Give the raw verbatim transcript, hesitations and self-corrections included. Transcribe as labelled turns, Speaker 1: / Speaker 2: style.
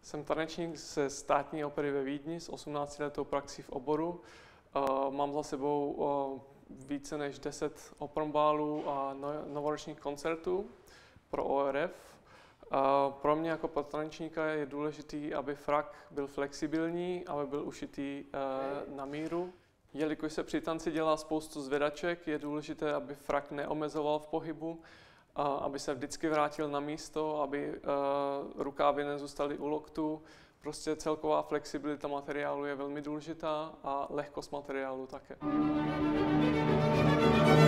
Speaker 1: Jsem tanečník ze Státní opery ve Vídni s osmnáctiletou praxí v oboru. Mám za sebou více než deset opernbálů a novoročních koncertů pro O R F. Pro mě jako pro tanečníka je důležité, aby frak byl flexibilní, aby byl ušitý na míru. Jelikož se při tanci dělá spoustu zvedaček, je důležité, aby frak neomezoval v pohybu, aby se vždycky vrátil na místo, aby rukávy nezůstaly u loktu. Prostě celková flexibilita materiálu je velmi důležitá a lehkost materiálu také.